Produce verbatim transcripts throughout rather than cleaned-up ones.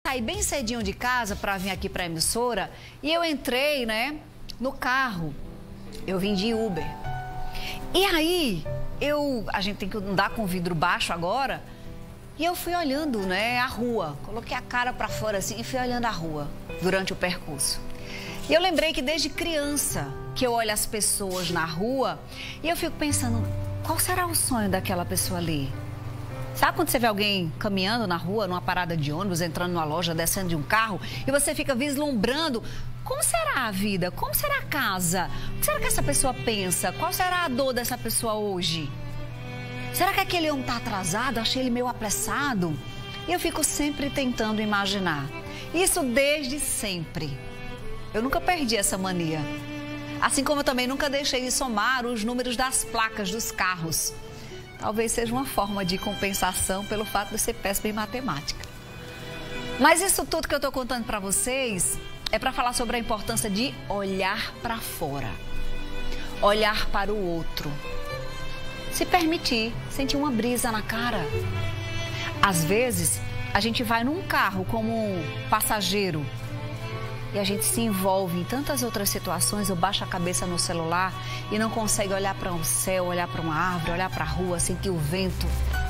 Saí bem cedinho de casa para vir aqui para a emissora e eu entrei, né, no carro. Eu vim de Uber. E aí, eu, a gente tem que andar com o vidro baixo agora. E eu fui olhando, né, a rua. Coloquei a cara para fora assim e fui olhando a rua durante o percurso. E eu lembrei que desde criança que eu olho as pessoas na rua e eu fico pensando, qual será o sonho daquela pessoa ali? Sabe quando você vê alguém caminhando na rua, numa parada de ônibus, entrando numa loja, descendo de um carro, e você fica vislumbrando como será a vida, como será a casa, o que será que essa pessoa pensa, qual será a dor dessa pessoa hoje? Será que aquele homem está atrasado? Achei ele meio apressado? E eu fico sempre tentando imaginar. Isso desde sempre. Eu nunca perdi essa mania. Assim como eu também nunca deixei de somar os números das placas dos carros. Talvez seja uma forma de compensação pelo fato de eu ser péssima em matemática. Mas isso tudo que eu estou contando para vocês é para falar sobre a importância de olhar para fora. Olhar para o outro. Se permitir, sentir uma brisa na cara. Às vezes, a gente vai num carro como passageiro e a gente se envolve em tantas outras situações, ou baixa a cabeça no celular e não consegue olhar para um céu, olhar para uma árvore, olhar para a rua, sentir o vento.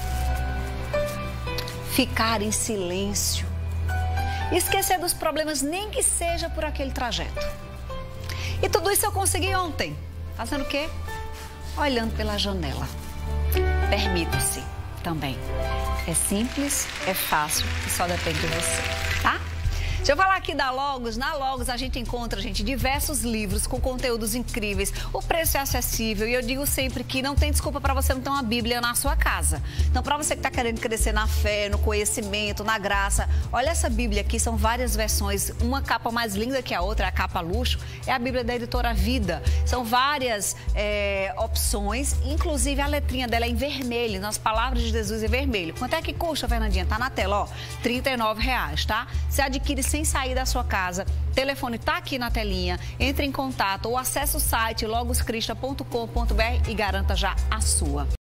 Ficar em silêncio. Esquecer dos problemas, nem que seja por aquele trajeto. E tudo isso eu consegui ontem. Fazendo o quê? Olhando pela janela. Permita-se também. É simples, é fácil e só depende de você, tá? Deixa eu falar aqui da Logos. Na Logos a gente encontra, gente, diversos livros com conteúdos incríveis. O preço é acessível e eu digo sempre que não tem desculpa para você não ter uma Bíblia na sua casa. Então, para você que está querendo crescer na fé, no conhecimento, na graça, olha essa Bíblia aqui, são várias versões. Uma capa mais linda que a outra, é a capa luxo, é a Bíblia da editora Vida. São várias é, opções, inclusive a letrinha dela é em vermelho, nas palavras de Jesus em vermelho. Quanto é que custa, Fernandinha? Tá na tela, ó, trinta e nove reais, tá? Você adquire sem sair da sua casa. O telefone está aqui na telinha. Entre em contato ou acesse o site logos crista ponto com ponto br e garanta já a sua.